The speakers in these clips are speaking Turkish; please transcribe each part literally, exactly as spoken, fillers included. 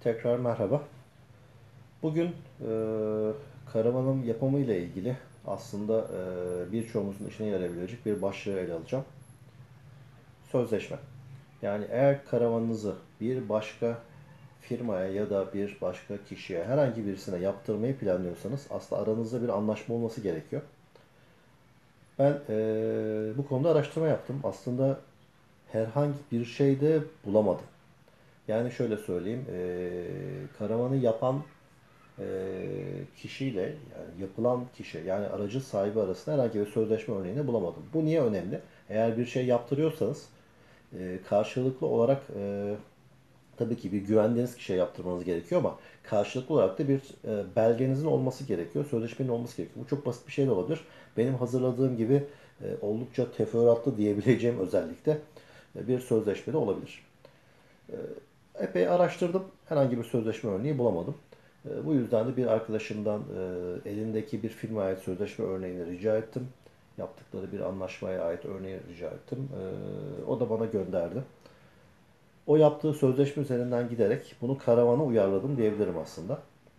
Tekrar merhaba. Bugün e, karavanın yapımı ile ilgili aslında e, birçoğumuzun işine yarayabilecek bir başlığı ele alacağım. Sözleşme. Yani eğer karavanınızı bir başka firmaya ya da bir başka kişiye herhangi birisine yaptırmayı planlıyorsanız aslında aranızda bir anlaşma olması gerekiyor. Ben e, bu konuda araştırma yaptım. Aslında herhangi bir şey de bulamadım. Yani şöyle söyleyeyim, e, karavanı yapan e, kişiyle yani yapılan kişi yani aracı sahibi arasında herhangi bir sözleşme örneğini bulamadım. Bu niye önemli? Eğer bir şey yaptırıyorsanız e, karşılıklı olarak e, tabii ki bir güvendiğiniz kişiye yaptırmanız gerekiyor ama karşılıklı olarak da bir e, belgenizin olması gerekiyor. Sözleşmenin olması gerekiyor. Bu çok basit bir şey de olabilir. Benim hazırladığım gibi e, oldukça teferruatlı diyebileceğim özellikle e, bir sözleşme de olabilir. Epey araştırdım. Herhangi bir sözleşme örneği bulamadım. E, bu yüzden de bir arkadaşımdan e, elindeki bir firmaya ait sözleşme örneğini rica ettim. Yaptıkları bir anlaşmaya ait örneği rica ettim. E, o da bana gönderdi. O yaptığı sözleşme üzerinden giderek bunu karavana uyarladım diyebilirim aslında.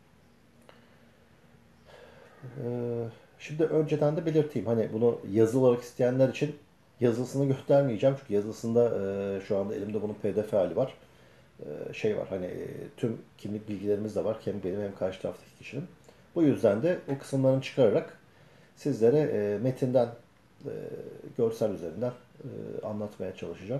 E, Şimdi önceden de belirteyim. Hani bunu yazılı olarak isteyenler için yazısını göstermeyeceğim. Çünkü yazısında e, şu anda elimde bunun P D F hali var. E, şey var hani e, tüm kimlik bilgilerimiz de var. Hem benim hem karşı taraftaki kişinin. Bu yüzden de o kısımlarını çıkararak sizlere e, metinden e, görsel üzerinden e, anlatmaya çalışacağım.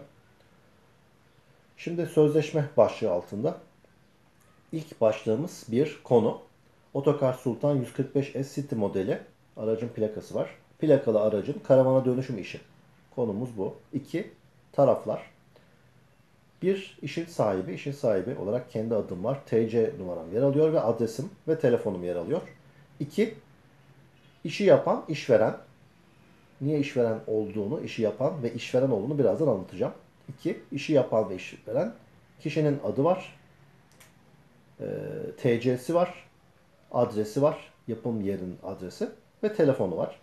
Şimdi sözleşme başlığı altında ilk başlığımız bir konu. Otokar Sultan yüz kırk beş S City modeli aracın plakası var. Plakalı aracın karavana dönüşüm işi. Konumuz bu. İki taraflar. Bir işin sahibi, işin sahibi olarak kendi adım var. T C numaram yer alıyor ve adresim ve telefonum yer alıyor. İki, işi yapan işveren. Niye işveren olduğunu, işi yapan ve işveren olduğunu birazdan anlatacağım. İki, işi yapan ve işveren. Kişinin adı var, e, T C'si var, adresi var, yapım yerinin adresi ve telefonu var.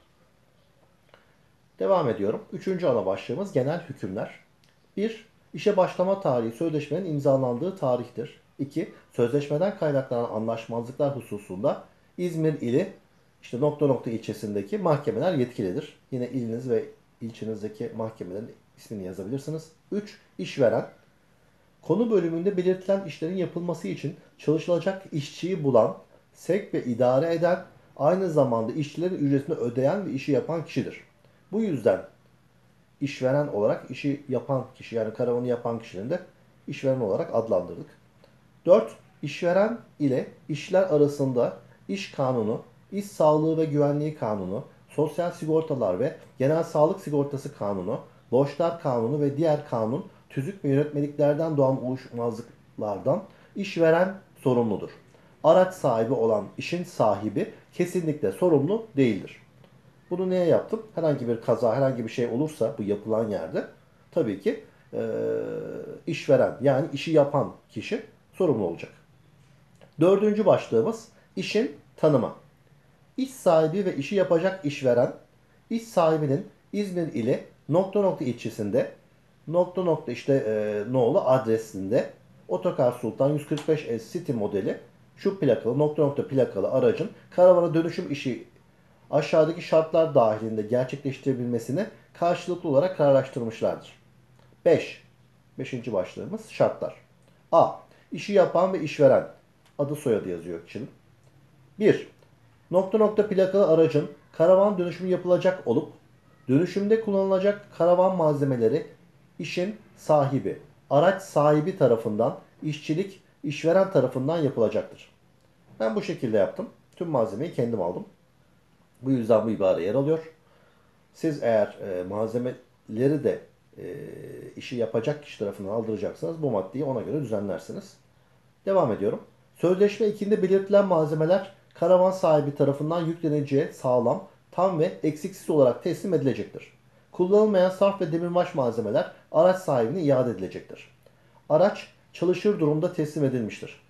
Devam ediyorum. Üçüncü ana başlığımız genel hükümler. Bir, işe başlama tarihi sözleşmenin imzalandığı tarihtir. İki, sözleşmeden kaynaklanan anlaşmazlıklar hususunda İzmir ili işte nokta nokta ilçesindeki mahkemeler yetkilidir. Yine iliniz ve ilçenizdeki mahkemelerin ismini yazabilirsiniz. Üç, işveren. Konu bölümünde belirtilen işlerin yapılması için çalışılacak işçiyi bulan, sevk ve idare eden, aynı zamanda işçilerin ücretini ödeyen ve işi yapan kişidir. Bu yüzden işveren olarak işi yapan kişi yani karavanı yapan kişinin de işveren olarak adlandırdık. Dört, işveren ile işler arasında iş kanunu, iş sağlığı ve güvenliği kanunu, sosyal sigortalar ve genel sağlık sigortası kanunu, borçlar kanunu ve diğer kanun, tüzük ve yönetmeliklerden doğan uyuşmazlıklardan işveren sorumludur. Araç sahibi olan işin sahibi kesinlikle sorumlu değildir. Bunu niye yaptım? Herhangi bir kaza, herhangi bir şey olursa bu yapılan yerde tabii ki e, işveren yani işi yapan kişi sorumlu olacak. Dördüncü başlığımız işin tanımı. İş sahibi ve işi yapacak işveren, iş sahibinin İzmir ili nokta nokta ilçesinde nokta nokta işte e, nolu adresinde Otokar Sultan yüz kırk beş S City modeli şu plakalı nokta nokta plakalı aracın karavana dönüşüm işi aşağıdaki şartlar dahilinde gerçekleştirebilmesini karşılıklı olarak kararlaştırmışlardır. beş. Beşinci başlığımız şartlar. A. İşi yapan ve işveren. Adı soyadı yazıyor kişinin. bir. Nokta nokta plakalı aracın karavan dönüşümü yapılacak olup dönüşümde kullanılacak karavan malzemeleri işin sahibi, araç sahibi tarafından işçilik işveren tarafından yapılacaktır. Ben bu şekilde yaptım. Tüm malzemeyi kendim aldım. Bu yüzden bu ibare yer alıyor. Siz eğer e, malzemeleri de e, işi yapacak kişi tarafından aldıracaksanız bu maddeyi ona göre düzenlersiniz. Devam ediyorum. Sözleşme ikinde belirtilen malzemeler karavan sahibi tarafından yükleniciye sağlam, tam ve eksiksiz olarak teslim edilecektir. Kullanılmayan sarf ve demirbaş malzemeler araç sahibine iade edilecektir. Araç çalışır durumda teslim edilmiştir.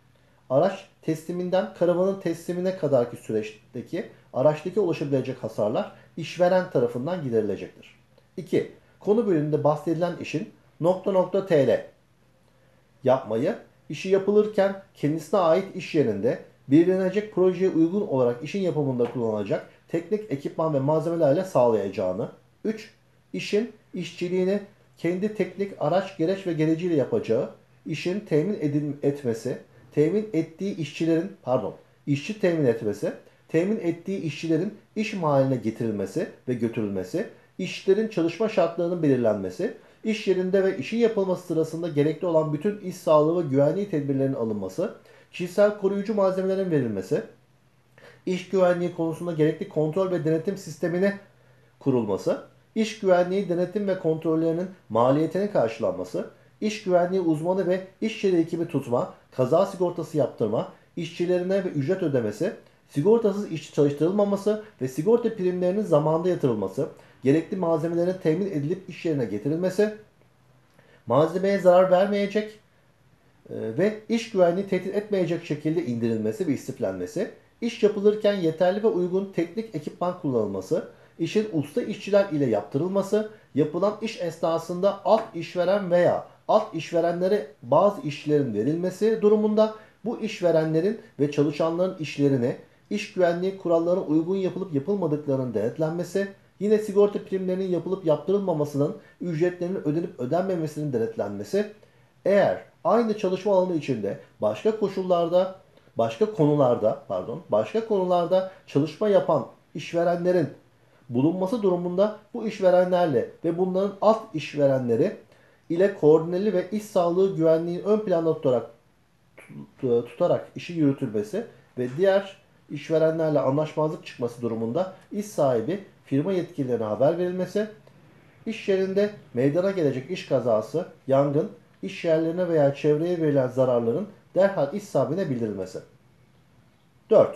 Araç tesliminden karavanın teslimine kadarki süreçteki araçtaki ulaşabilecek hasarlar işveren tarafından giderilecektir. iki. Konu bölümünde bahsedilen işin nokta nokta tl yapmayı İşi yapılırken kendisine ait iş yerinde belirlenecek projeye uygun olarak işin yapımında kullanılacak teknik ekipman ve malzemelerle sağlayacağını. üç. İşin işçiliğini kendi teknik araç, gereç ve gereciyle yapacağı, işin temin edil etmesi, temin ettiği işçilerin, pardon, işçi temin etmesi, temin ettiği işçilerin iş mahalline getirilmesi ve götürülmesi, işçilerin çalışma şartlarının belirlenmesi, iş yerinde ve işin yapılması sırasında gerekli olan bütün iş sağlığı ve güvenliği tedbirlerinin alınması, kişisel koruyucu malzemelerin verilmesi, iş güvenliği konusunda gerekli kontrol ve denetim sistemine kurulması, iş güvenliği denetim ve kontrollerinin maliyetinin karşılanması, iş güvenliği uzmanı ve iş yeri ekibi tutma, kaza sigortası yaptırma, işçilerine ve ücret ödemesi, sigortasız işçi çalıştırılmaması ve sigorta primlerinin zamanında yatırılması, gerekli malzemelerin temin edilip iş yerine getirilmesi, malzemeye zarar vermeyecek e, ve iş güvenliği tehdit etmeyecek şekilde indirilmesi ve istiflenmesi, iş yapılırken yeterli ve uygun teknik ekipman kullanılması, işin usta işçiler ile yaptırılması, yapılan iş esnasında alt işveren veya alt işverenlere bazı işlerin verilmesi durumunda bu işverenlerin ve çalışanların işlerine iş güvenliği kurallarına uygun yapılıp yapılmadıklarının denetlenmesi, yine sigorta primlerinin yapılıp yaptırılmamasının, ücretlerinin ödenip ödenmemesinin denetlenmesi, eğer aynı çalışma alanı içinde başka koşullarda, başka konularda, pardon, başka konularda çalışma yapan işverenlerin bulunması durumunda bu işverenlerle ve bunların alt işverenleri ile koordineli ve iş sağlığı güvenliğini ön planda tutarak tutarak işi yürütülmesi ve diğer işverenlerle anlaşmazlık çıkması durumunda iş sahibi firma yetkililerine haber verilmesi, iş yerinde meydana gelecek iş kazası, yangın, iş yerlerine veya çevreye verilen zararların derhal iş sahibine bildirilmesi. dört.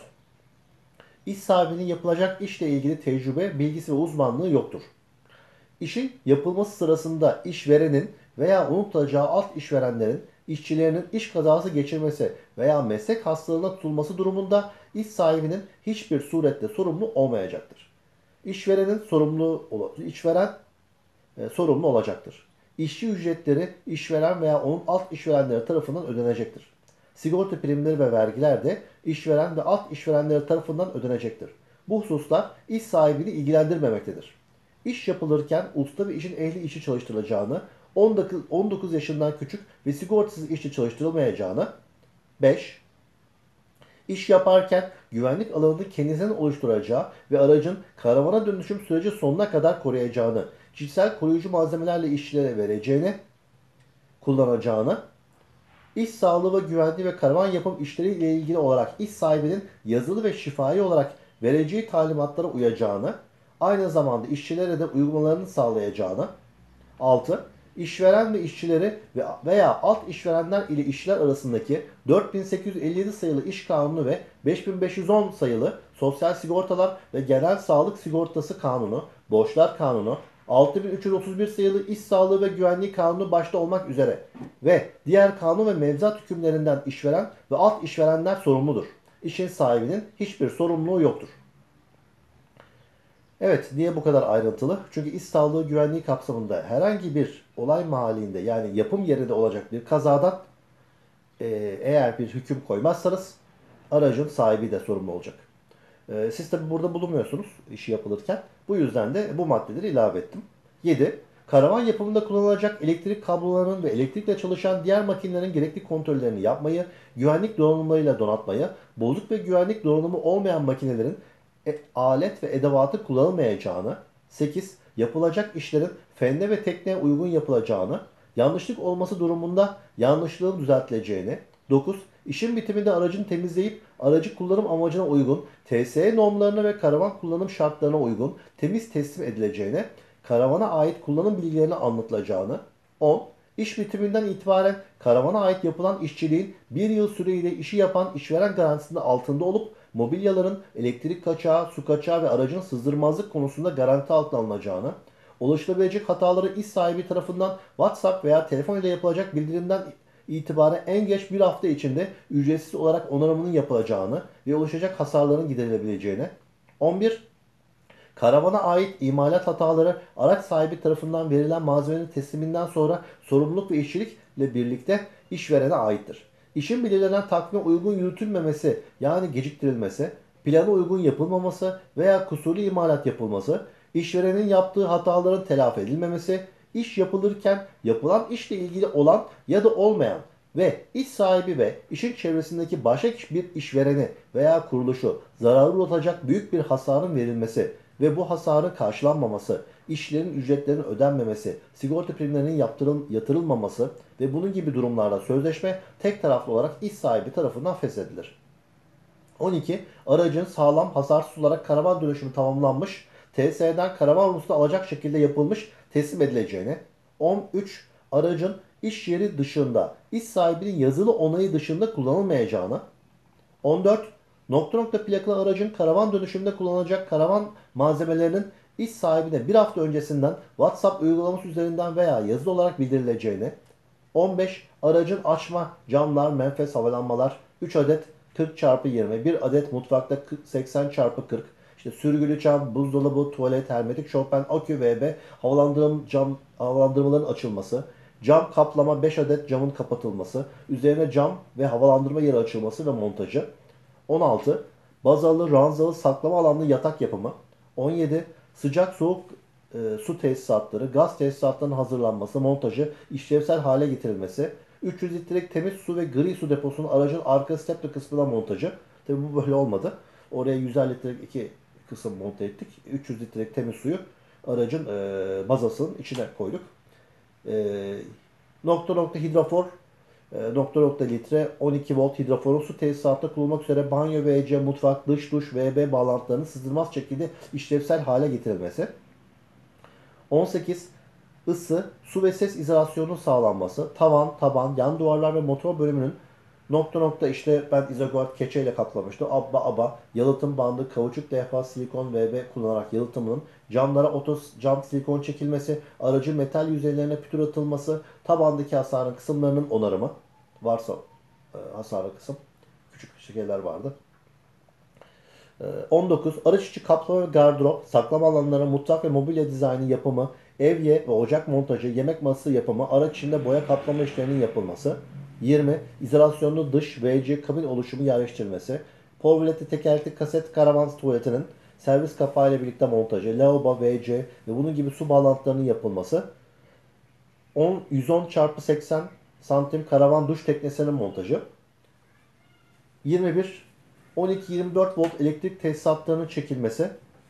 İş sahibinin yapılacak işle ilgili tecrübe, bilgisi ve uzmanlığı yoktur. İşin yapılması sırasında işverenin veya onun tutacağı alt işverenlerin işçilerinin iş kazası geçirmesi veya meslek hastalığına tutulması durumunda iş sahibinin hiçbir surette sorumlu olmayacaktır. İşverenin sorumlu işveren e, sorumlu olacaktır. İşçi ücretleri işveren veya onun alt işverenleri tarafından ödenecektir. Sigorta primleri ve vergiler de işveren ve alt işverenleri tarafından ödenecektir. Bu hususlar iş sahibini ilgilendirmemektedir. İş yapılırken usta ve işin ehli işçi çalıştırılacağını, on dokuz yaşından küçük ve sigortasız işçi çalıştırılmayacağını, beş. İş yaparken güvenlik alanını kendisinin oluşturacağı ve aracın karavana dönüşüm süreci sonuna kadar koruyacağını, kişisel koruyucu malzemelerle işçilere vereceğini, kullanacağını, İş sağlığı ve güvenliği ve karavan yapım işleri ile ilgili olarak iş sahibinin yazılı ve şifai olarak vereceği talimatlara uyacağını, aynı zamanda işçilere de uygulamalarını sağlayacağını. altı. İşveren ve işçileri veya alt işverenler ile işçiler arasındaki dört bin sekiz yüz elli yedi sayılı İş Kanunu ve beş bin beş yüz on sayılı Sosyal Sigortalar ve Genel Sağlık Sigortası Kanunu, Borçlar Kanunu, altı bin üç yüz otuz bir sayılı İş Sağlığı ve Güvenliği Kanunu başta olmak üzere ve diğer kanun ve mevzuat hükümlerinden işveren ve alt işverenler sorumludur. İşin sahibinin hiçbir sorumluluğu yoktur. Evet, niye bu kadar ayrıntılı? Çünkü iş sağlığı güvenliği kapsamında herhangi bir olay mahallinde, yani yapım yerinde olacak bir kazadan e, eğer bir hüküm koymazsanız aracın sahibi de sorumlu olacak. E, siz tabi burada bulunmuyorsunuz işi yapılırken. Bu yüzden de bu maddeleri ilave ettim. yedi. Karavan yapımında kullanılacak elektrik kablolarının ve elektrikle çalışan diğer makinelerin gerekli kontrollerini yapmayı, güvenlik donanımlarıyla donatmayı, bozuk ve güvenlik donanımı olmayan makinelerin e, alet ve edevatı kullanılmayacağını, sekiz. Yapılacak işlerin fenne ve tekneye uygun yapılacağını, yanlışlık olması durumunda yanlışlığın düzeltileceğini, dokuz. İşin bitiminde aracın temizleyip aracı kullanım amacına uygun, T S E normlarına ve karavan kullanım şartlarına uygun temiz teslim edileceğine, karavana ait kullanım bilgilerini anlatılacağını, on. İş bitiminden itibaren karavana ait yapılan işçiliğin bir yıl süreyle işi yapan işveren garantisinde altında olup mobilyaların elektrik kaçağı, su kaçağı ve aracın sızdırmazlık konusunda garanti altına alınacağını, ulaşılabilecek hataları iş sahibi tarafından WhatsApp veya telefon ile yapılacak bildirimden itibaren en geç bir hafta içinde ücretsiz olarak onarımının yapılacağını ve oluşacak hasarların giderilebileceğine, on bir. Karavana ait imalat hataları araç sahibi tarafından verilen malzemenin tesliminden sonra sorumluluk ve işçilikle birlikte işverene aittir. İşin belirlenen takvime uygun yürütülmemesi yani geciktirilmesi, plana uygun yapılmaması veya kusurlu imalat yapılması, işverenin yaptığı hataların telafi edilmemesi, iş yapılırken yapılan işle ilgili olan ya da olmayan ve iş sahibi ve işin çevresindeki başka bir işvereni veya kuruluşu zararı uğratacak büyük bir hasarın verilmesi ve bu hasarın karşılanmaması, işlerin ücretlerinin ödenmemesi, sigorta primlerinin yaptırıl yatırılmaması ve bunun gibi durumlarda sözleşme tek taraflı olarak iş sahibi tarafından feshedilir. on iki. Aracın sağlam, hasarsız olarak karavan dönüşümü tamamlanmış, T S E'den karavan ruhsatı alacak şekilde yapılmış, teslim edileceğini. on üç. Aracın iş yeri dışında, iş sahibinin yazılı onayı dışında kullanılmayacağını. on dört. Nokta nokta plakalı aracın karavan dönüşümünde kullanılacak karavan malzemelerinin iş sahibine bir hafta öncesinden WhatsApp uygulaması üzerinden veya yazılı olarak bildirileceğini. on beş. Aracın açma, camlar, menfez havalanmalar üç adet kırk çarpı yirmi, bir adet mutfakta seksen çarpı kırk, işte sürgülü cam, buzdolabı, tuvalet, hermetik şofben, akü V B, havalandırım cam, havalandırmaların açılması, cam kaplama beş adet camın kapatılması, üzerine cam ve havalandırma yeri açılması ve montajı. on altı. Bazalı, ranzalı, saklama alanlı yatak yapımı. on yedi. Sıcak soğuk e, su tesisatları, gaz tesisatlarının hazırlanması, montajı, işlevsel hale getirilmesi. üç yüz litrelik temiz su ve gri su deposunun aracın arka stepli kısmına montajı. Tabi bu böyle olmadı. Oraya yüz elli litrelik iki kısım monte ettik. üç yüz litrelik temiz suyu aracın e, bazasının içine koyduk. E, nokta nokta hidrofor, e, nokta nokta litre on iki volt hidroforun su tesisatında kullanılmak üzere banyo, W C, mutfak, dış duş, V B bağlantılarının sızdırmaz şekilde işlevsel hale getirilmesi. on sekiz. Isı, su ve ses izolasyonunun sağlanması, tavan, taban, yan duvarlar ve motor bölümünün nokta nokta işte ben izoguard keçeyle kaplamıştım. Abba aba, yalıtım bandı, kauçuk lehva, silikon V B kullanarak yalıtımının, camlara otos cam silikon çekilmesi, aracı metal yüzeylerine pütür atılması, tabandaki hasarın kısımlarının onarımı, varsa e, hasarlı kısım, küçük şekerler vardı. on dokuz. Araç içi kaplama ve gardırop, saklama alanları, mutfak ve mobilya dizaynı yapımı, evye ve ocak montajı, yemek masası yapımı, araç içinde boya kaplama işlerinin yapılması. yirmi. İzolasyonlu dış V C kabin oluşumu yerleştirilmesi. Porvaleti tekerlekli kaset karavan tuvaletinin servis kapağı ile birlikte montajı, lavabo, V C ve bunun gibi su bağlantılarının yapılması. on, yüz on çarpı seksen santim karavan duş teknesinin montajı. yirmi bir. on iki yirmi dört volt elektrik tesisatlarının çekilmesi,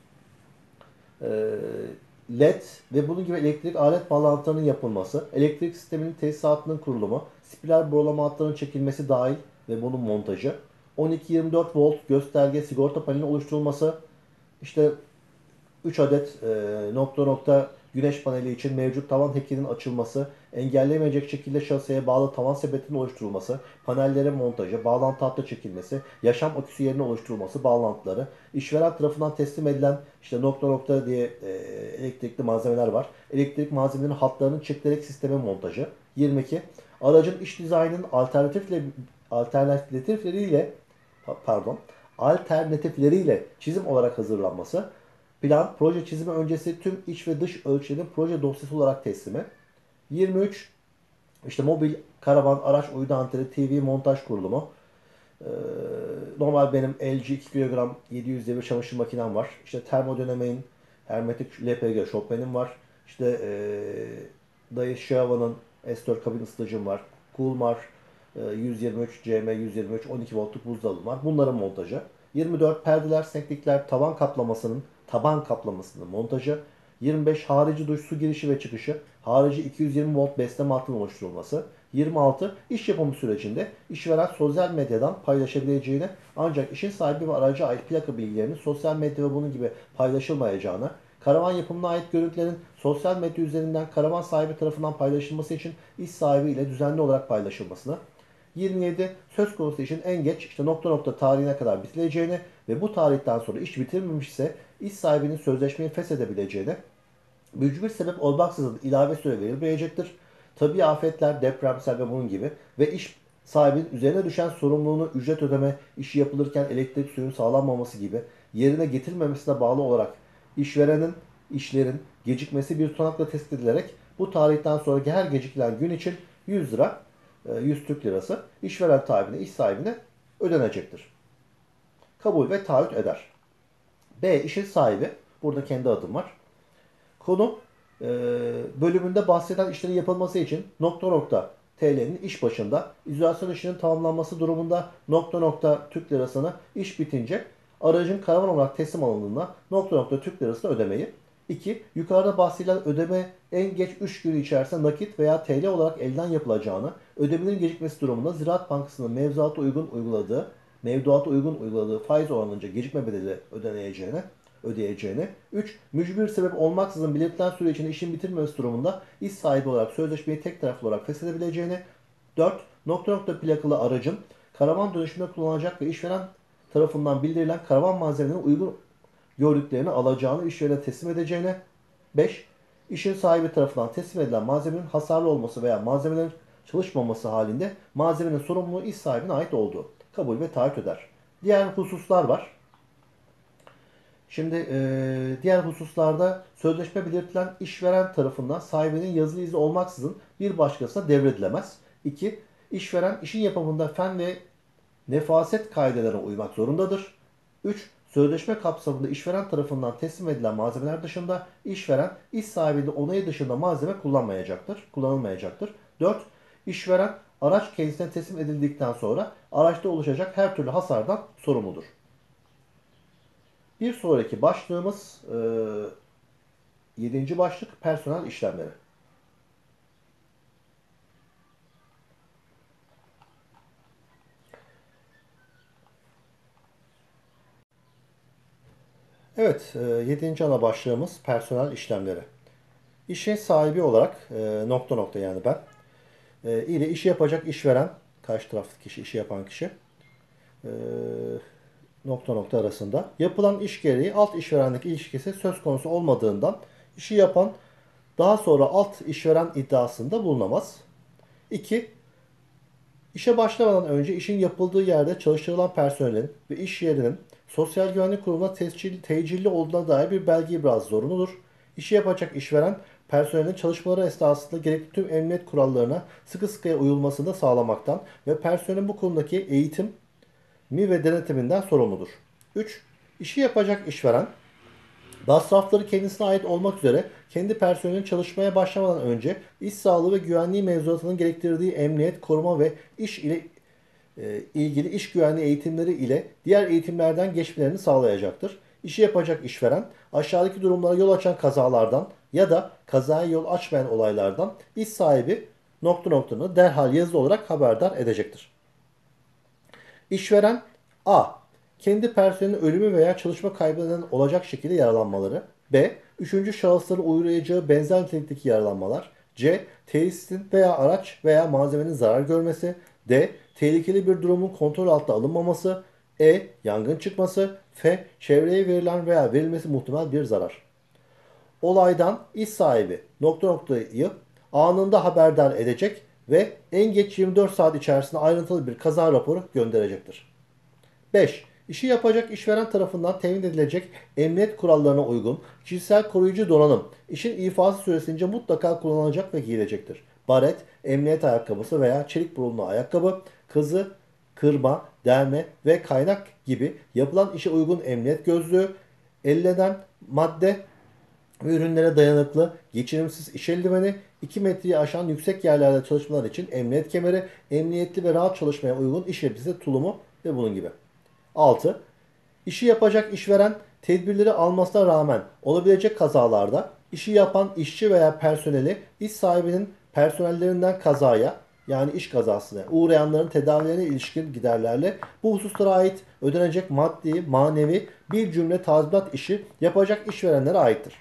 L E D ve bunun gibi elektrik alet bağlantılarının yapılması, elektrik sisteminin tesisatının kurulumu, spiral borulama hatlarının çekilmesi dahil ve bunun montajı, on iki yirmi dört volt gösterge sigorta paneli oluşturulması, işte üç adet e, nokta nokta güneş paneli için mevcut tavan hekelinin açılması, engellemeyecek şekilde şaseye bağlı tavan sepetinin oluşturulması, panellerin montajı, bağlantı hattı çekilmesi, yaşam aküsü yerine oluşturulması, bağlantıları, işveren tarafından teslim edilen işte nokta nokta diye e, elektrikli malzemeler var. Elektrik malzemelerinin hatlarının çekilerek sistemi montajı. yirmi iki. Aracın iç dizaynının alternatifle alternatifleriyle pardon alternatifleriyle çizim olarak hazırlanması. Plan, proje çizimi öncesi tüm iç ve dış ölçülerin proje dosyası olarak teslimi. yirmi üç. İşte mobil, karavan, araç uydu anteni, T V montaj kurulumu. Ee, normal benim L G iki kilogram yedi yüz devir çamaşır makinem var. İşte termodinamiğin hermetik L P G şofbenim var. İşte ee, Daishawa'nın S dört kabin ısıtıcım var. Coolmar e, yüz yirmi üç, C M yüz yirmi üç, on iki voltluk buzdolabım var. Bunların montajı. yirmi dört. Perdeler, senklikler, tavan kaplamasının taban kaplamasının montajı. yirmi beş. Harici duş su girişi ve çıkışı. Harici iki yüz yirmi volt besleme hattının oluşturulması. yirmi altı. İş yapımı sürecinde işveren sosyal medyadan paylaşabileceğini ancak işin sahibi ve aracı ait plaka bilgilerinin sosyal medya ve bunun gibi paylaşılmayacağını, karavan yapımına ait görüntülerin sosyal medya üzerinden karavan sahibi tarafından paylaşılması için iş sahibi ile düzenli olarak paylaşılmasını. yirmi yedi. Söz konusu işin en geç işte nokta nokta tarihine kadar bitirileceğini ve bu tarihten sonra iş bitirilmemiş ise iş sahibinin sözleşmeyi feshedebileceğini, mücbir sebep olmaksızın ilave süre verilmeyecektir. Tabii afetler, depremsel ve bunun gibi ve iş sahibinin üzerine düşen sorumluluğunu ücret ödeme, işi yapılırken elektrik suyun sağlanmaması gibi yerine getirilmemesine bağlı olarak işverenin işlerin gecikmesi bir tutanakla tespit edilerek bu tarihten sonraki her gecikilen gün için yüz lira, e, yüz Türk lirası işveren tarafine, iş sahibine ödenecektir. Kabul ve taahhüt eder. B. İşin sahibi. Burada kendi adım var. Konu e, bölümünde bahseden işlerin yapılması için nokta nokta T L'nin iş başında, izolasyon işinin tamamlanması durumunda nokta nokta Türk lirasını, iş bitince aracın karavan olarak teslim alındığında nokta nokta Türk lirasını ödemeyi. iki. Yukarıda bahsedilen ödeme en geç üç gün içerisinde nakit veya T L olarak elden yapılacağını, ödemenin gecikmesi durumunda Ziraat Bankası'nın mevzuata uygun uyguladığı, mevduata uygun uyguladığı faiz oranınca gecikme bedeli ödeneceğini, ödeyeceğini. üç. Mücbir sebep olmaksızın belirtilen süre içinde işin bitirmemesi durumunda iş sahibi olarak sözleşmeyi tek taraflı olarak feshedebileceğini. dört. Nokta nokta plakalı aracın karavan dönüşümünde kullanılacak ve işveren tarafından bildirilen karavan malzemelerinin uygun gördüklerini alacağını işverene teslim edeceğine. beş. İşin sahibi tarafından teslim edilen malzemenin hasarlı olması veya malzemelerin çalışmaması halinde malzemenin sorumluluğu iş sahibine ait olduğu. Kabul ve taahhüt eder. Diğer hususlar var. Şimdi e, diğer hususlarda sözleşme belirtilen işveren tarafından sahibinin yazılı izni olmaksızın bir başkasına devredilemez. iki. İşveren işin yapımında fen ve nefaset kaidelerine uymak zorundadır. üç. Sözleşme kapsamında işveren tarafından teslim edilen malzemeler dışında işveren iş sahibinin onayı dışında malzeme kullanmayacaktır, kullanılmayacaktır. dört. İşveren araç kendisine teslim edildikten sonra araçta oluşacak her türlü hasardan sorumludur. Bir sonraki başlığımız e, yedinci başlık personel işlemleri. Evet, e, yedinci ana başlığımız personel işlemleri. İşin sahibi olarak e, nokta nokta yani ben e, ile işi yapacak işveren, karşı taraftaki kişi, işi yapan kişi e, nokta nokta arasında yapılan iş gereği alt işverendeki ilişkisi söz konusu olmadığından işi yapan daha sonra alt işveren iddiasında bulunamaz. iki. İşe başlamadan önce işin yapıldığı yerde çalıştırılan personelin ve iş yerinin Sosyal Güvenlik Kurumu'na tescil, tecilli olduğuna dair bir belge ibrazı zorunludur. İşi yapacak işveren personelin çalışmaları esnasında gerekli tüm emniyet kurallarına sıkı sıkıya uyulmasını da sağlamaktan ve personelin bu konudaki eğitimi ve denetiminden sorumludur. üç. İşi yapacak işveren masrafları kendisine ait olmak üzere kendi personelinin çalışmaya başlamadan önce iş sağlığı ve güvenliği mevzuatının gerektirdiği emniyet, koruma ve iş ile e, ilgili iş güvenliği eğitimleri ile diğer eğitimlerden geçmelerini sağlayacaktır. İşi yapacak işveren aşağıdaki durumlara yol açan kazalardan ya da kazaya yol açmayan olaylardan iş sahibi nokta noktanı derhal yazılı olarak haberdar edecektir. İşveren A. Kendi personelinin ölümü veya çalışma kaybından olacak şekilde yaralanmaları. B. Üçüncü şahısların uğrayacağı benzer nitelikteki yaralanmalar. C. Tesisin veya araç veya malzemenin zarar görmesi. D. Tehlikeli bir durumun kontrol altına alınmaması. E. Yangın çıkması. F. Çevreye verilen veya verilmesi muhtemel bir zarar. Olaydan iş sahibi nokta noktayı anında haberdar edecek ve en geç yirmi dört saat içerisinde ayrıntılı bir kaza raporu gönderecektir. beş. İşi yapacak işveren tarafından temin edilecek emniyet kurallarına uygun kişisel koruyucu donanım işin ifası süresince mutlaka kullanılacak ve giyilecektir. Baret, emniyet ayakkabısı veya çelik burunlu ayakkabı, kızı, kırma, delme ve kaynak gibi yapılan işe uygun emniyet gözlüğü, elleden madde ve ürünlere dayanıklı, geçirimsiz iş eldiveni, iki metreyi aşan yüksek yerlerde çalışmalar için emniyet kemeri, emniyetli ve rahat çalışmaya uygun iş elbisesi tulumu ve bunun gibi. altı. İşi yapacak işveren tedbirleri almasına rağmen olabilecek kazalarda işi yapan işçi veya personeli iş sahibinin personellerinden kazaya yani iş kazasına uğrayanların tedavilerine ilişkin giderlerle bu hususlara ait ödenecek maddi, manevi bir cümle tazminat işi yapacak işverenlere aittir.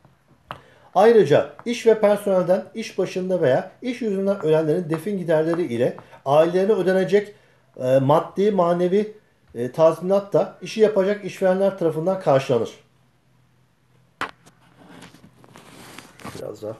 Ayrıca iş ve personelden iş başında veya iş yüzünden ölenlerin defin giderleri ile ailelerine ödenecek e, maddi, manevi e, tazminat da işi yapacak işverenler tarafından karşılanır. Biraz daha.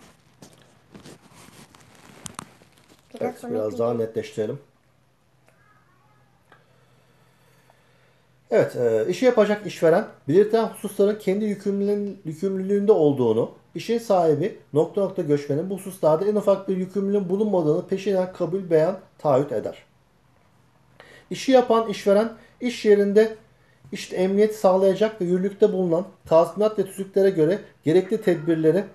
Biraz Evet, biraz daha netleştirelim. Evet, e, işi yapacak işveren belirtilen hususların kendi yükümlülüğün- yükümlülüğünde olduğunu, işin sahibi nokta nokta göçmenin bu hususlarda en ufak bir yükümlülüğün bulunmadığını peşinen kabul beyan taahhüt eder. İşi yapan işveren iş yerinde işte emniyet sağlayacak ve yürürlükte bulunan tazminat ve tüzüklere göre gerekli tedbirleri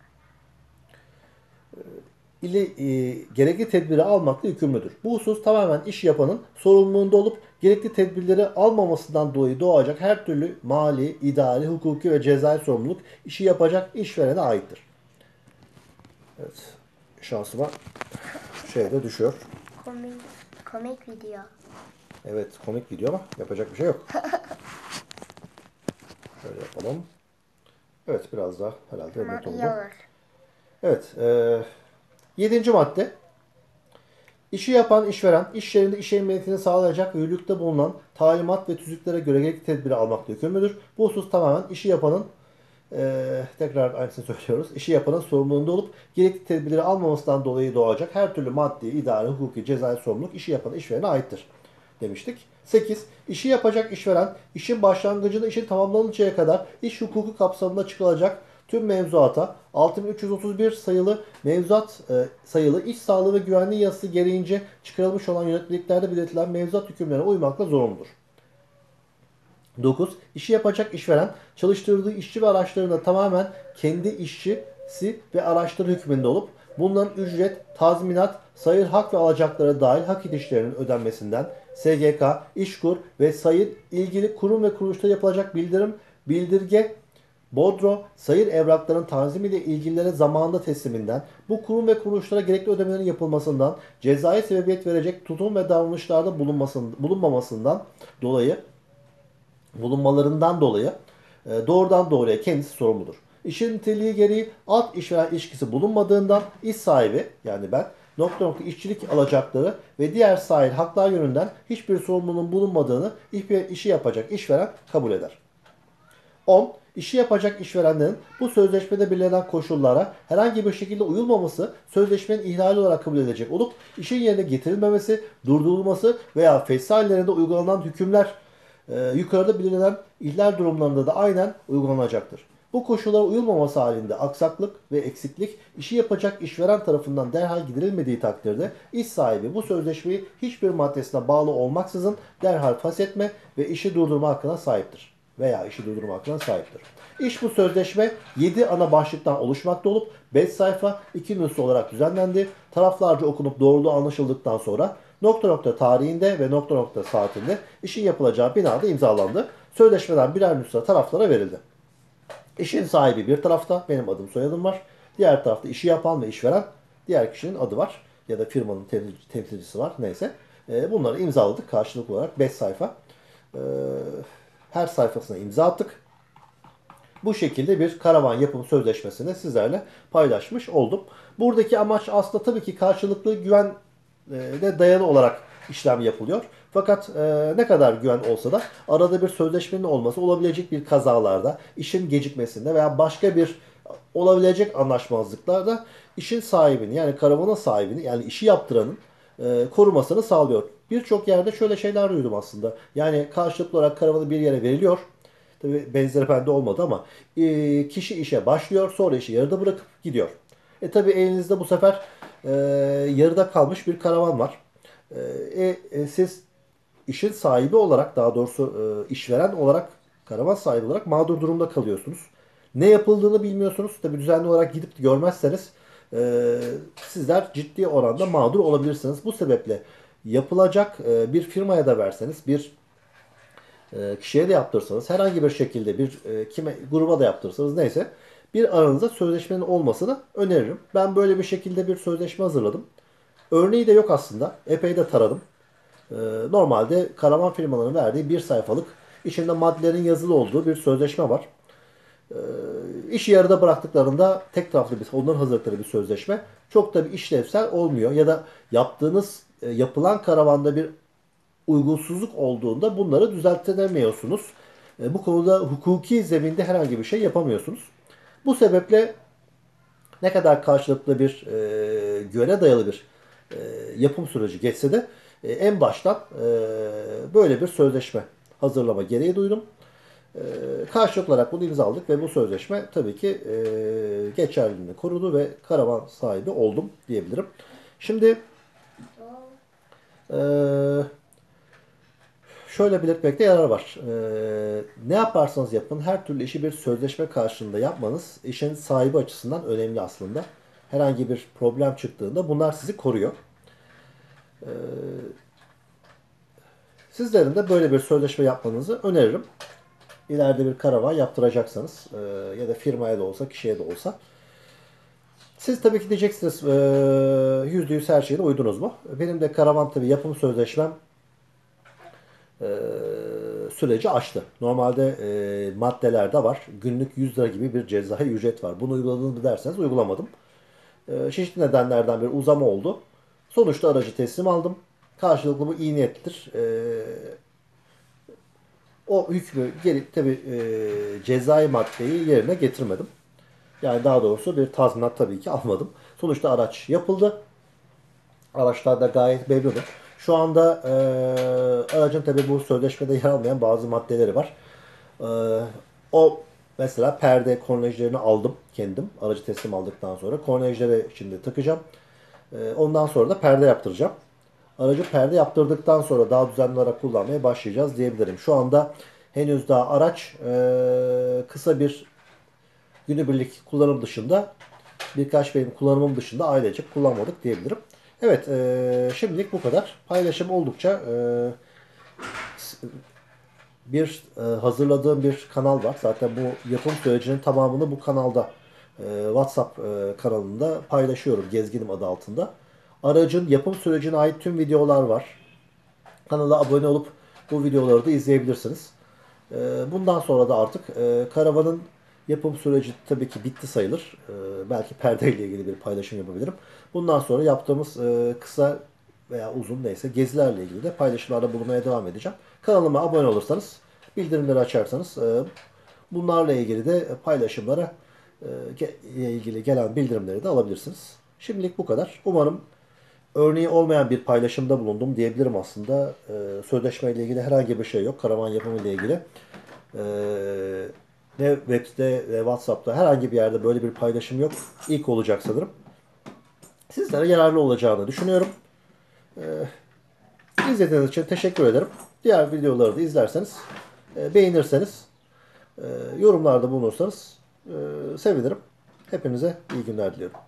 ile e, gerekli tedbiri almakla yükümlüdür. Bu husus tamamen iş yapanın sorumluluğunda olup gerekli tedbirleri almamasından dolayı doğacak her türlü mali, idari, hukuki ve cezai sorumluluk işi yapacak işverene aittir. Evet. Şansıma şey de düşüyor. Komik, komik video. Evet, komik video ama yapacak bir şey yok. Şöyle yapalım. Evet, biraz daha herhalde Tamam, net iyi oldu. olur. Evet. E, yedinci madde. İşi yapan işveren, iş yerinde iş emniyetini sağlayacak ve yürürlükte bulunan talimat ve tüzüklere göre gerekli tedbiri almakla yükümlüdür. Bu husus tamamen işi yapanın, eee, tekrar aynısını söylüyoruz, işi yapanın sorumluluğunda olup gerekli tedbirleri almamasından dolayı doğacak her türlü maddi, idari, hukuki, cezai sorumluluk işi yapan işverene aittir demiştik. sekiz. İşi yapacak işveren, işin başlangıcında işin tamamlanıncaya kadar iş hukuku kapsamında çıkılacak tüm mevzuata altı bin üç yüz otuz bir sayılı mevzuat e, sayılı iş sağlığı ve güvenliği yasası gereğince çıkarılmış olan yönetmeliklerde belirtilen mevzuat hükümlerine uymakla zorunludur. dokuz. İşi yapacak işveren çalıştırdığı işçi ve araçlarında tamamen kendi işçisi ve araçları hükmünde olup bunların ücret, tazminat, sayır hak ve alacaklara dahil hak edişlerinin ödenmesinden S G K, İşkur ve sayır ilgili kurum ve kuruluşta yapılacak bildirim, bildirge, Bodro, sayır evraklarının tanzimi ile ilgililere zamanında tesliminden, bu kurum ve kuruluşlara gerekli ödemelerin yapılmasından, cezai sebebiyet verecek tutum ve davranışlarda bulunmamasından dolayı bulunmalarından dolayı e, doğrudan doğruya kendisi sorumludur. İşin niteliği gereği alt işveren ilişkisi bulunmadığından iş sahibi yani ben nokta nokta işçilik alacakları ve diğer sahil haklar yönünden hiçbir sorumluluğun bulunmadığını işi yapacak işveren kabul eder. on. İşi yapacak işverenlerin bu sözleşmede belirlenen koşullara herhangi bir şekilde uyulmaması sözleşmenin ihlali olarak kabul edilecek olup işin yerine getirilmemesi, durdurulması veya fesli hallerinde uygulanan hükümler e, yukarıda belirlenen ihlal durumlarında da aynen uygulanacaktır. Bu koşullara uyulmaması halinde aksaklık ve eksiklik işi yapacak işveren tarafından derhal giderilmediği takdirde iş sahibi bu sözleşmeyi hiçbir maddesine bağlı olmaksızın derhal feshetme ve işi durdurma hakkına sahiptir veya işi durdurma hakkına sahiptir. İş bu sözleşme yedi ana başlıktan oluşmakta olup beş sayfa iki nüsha olarak düzenlendi. Taraflarca okunup doğruluğu anlaşıldıktan sonra nokta nokta tarihinde ve nokta nokta saatinde işin yapılacağı binada imzalandı. Sözleşmeden birer nüsha taraflara verildi. İşin sahibi bir tarafta, benim adım soyadım var. Diğer tarafta işi yapan ve işveren, diğer kişinin adı var. Ya da firmanın temsilcisi var, neyse. Bunları imzaladık karşılıklı olarak beş sayfa. Her sayfasına imza attık. Bu şekilde bir karavan yapım sözleşmesini sizlerle paylaşmış oldum. Buradaki amaç aslında tabii ki karşılıklı güven de dayalı olarak işlem yapılıyor. Fakat e, ne kadar güven olsa da arada bir sözleşmenin olması olabilecek bir kazalarda, işin gecikmesinde veya başka bir olabilecek anlaşmazlıklarda işin sahibini yani karavanın sahibini yani işi yaptıranın e, korumasını sağlıyor. Birçok yerde şöyle şeyler duydum aslında. Yani karşılıklı olarak karavanı bir yere veriliyor. Tabi benzeri bende olmadı ama e, kişi işe başlıyor sonra işi yarıda bırakıp gidiyor. E tabi elinizde bu sefer e, yarıda kalmış bir karavan var. E, e, siz işin sahibi olarak daha doğrusu e, işveren olarak karavan sahibi olarak mağdur durumda kalıyorsunuz. Ne yapıldığını bilmiyorsunuz. Tabi düzenli olarak gidip görmezseniz e, sizler ciddi oranda mağdur olabilirsiniz. Bu sebeple yapılacak e, bir firmaya da verseniz bir e, kişiye de yaptırsanız herhangi bir şekilde bir e, kime gruba da yaptırsanız neyse bir aranızda sözleşmenin olmasını öneririm. Ben böyle bir şekilde bir sözleşme hazırladım. Örneği de yok aslında. Epey de taradım. E, normalde karavan firmalarının verdiği bir sayfalık içinde maddelerin yazılı olduğu bir sözleşme var. E, işi yarıda bıraktıklarında tek taraflı bir onların hazırladıkları bir sözleşme. Çok da bir işlevsel olmuyor ya da yaptığınız e, yapılan karavanda bir uygunsuzluk olduğunda bunları düzeltemiyorsunuz. E, bu konuda hukuki zeminde herhangi bir şey yapamıyorsunuz. Bu sebeple ne kadar karşılıklı bir e, güvene dayalı bir e, yapım süreci geçse de e, en baştan e, böyle bir sözleşme hazırlama gereği duydum. E, karşılıklı olarak bunu imzaladık ve bu sözleşme tabii ki e, geçerliliğini korudu ve karavan sahibi oldum diyebilirim. Şimdi e, şöyle belirtmekte yarar var. E, ne yaparsanız yapın her türlü işi bir sözleşme karşılığında yapmanız işin sahibi açısından önemli aslında. Herhangi bir problem çıktığında bunlar sizi koruyor. Sizlerin de böyle bir sözleşme yapmanızı öneririm. İleride bir karavan yaptıracaksanız e, ya da firmaya da olsa, kişiye de olsa. Siz tabii ki diyeceksiniz e, yüzde yüz her şeyine uydunuz mu? Benim de karavan tabii yapım sözleşmem e, süreci aştı. Normalde e, maddelerde var. Günlük yüz lira gibi bir cezai ücret var. Bunu uyguladınız mı derseniz uygulamadım. E, çeşitli nedenlerden bir uzama oldu. Sonuçta aracı teslim aldım. Karşılıklı bu iyi niyetlidir. E, o hükmü gelip tabii e, cezai maddeyi yerine getirmedim. Yani daha doğrusu bir tazminat tabii ki almadım. Sonuçta araç yapıldı. Araçlar da gayet memnunum. Şu anda e, aracın tabii bu sözleşmede yer almayan bazı maddeleri var. E, o mesela perde kornejlerini aldım kendim. Aracı teslim aldıktan sonra. Kornejleri şimdi takacağım. E, ondan sonra da perde yaptıracağım. Aracı perde yaptırdıktan sonra daha düzenli olarak kullanmaya başlayacağız diyebilirim. Şu anda henüz daha araç e, kısa bir günübirlik kullanım dışında birkaç benim kullanımım dışında ailecek kullanmadık diyebilirim. Evet, e, şimdilik bu kadar. Paylaşım oldukça e, bir e, hazırladığım bir kanal var. Zaten bu yapım sürecinin tamamını bu kanalda e, WhatsApp e, kanalında paylaşıyorum Gezginim adı altında. Aracın yapım sürecine ait tüm videolar var. Kanala abone olup bu videoları da izleyebilirsiniz. E, bundan sonra da artık e, karavanın yapım süreci tabii ki bitti sayılır. E, belki perde ile ilgili bir paylaşım yapabilirim. Bundan sonra yaptığımız e, kısa veya uzun neyse gezilerle ilgili de paylaşımlarda bulunmaya devam edeceğim. Kanalıma abone olursanız, bildirimleri açarsanız e, bunlarla ilgili de paylaşımlara e, ile ilgili gelen bildirimleri de alabilirsiniz. Şimdilik bu kadar. Umarım örneği olmayan bir paylaşımda bulundum diyebilirim aslında. E, sözleşme ile ilgili herhangi bir şey yok. Karavan yapımı ile ilgili. E, ne webde ne WhatsApp'ta herhangi bir yerde böyle bir paylaşım yok. İlk olacak sanırım. Sizlere yararlı olacağını düşünüyorum. İzlediğiniz için teşekkür ederim. Diğer videoları da izlerseniz, e, beğenirseniz, e, yorumlarda bulunursanız e, sevinirim. Hepinize iyi günler diliyorum.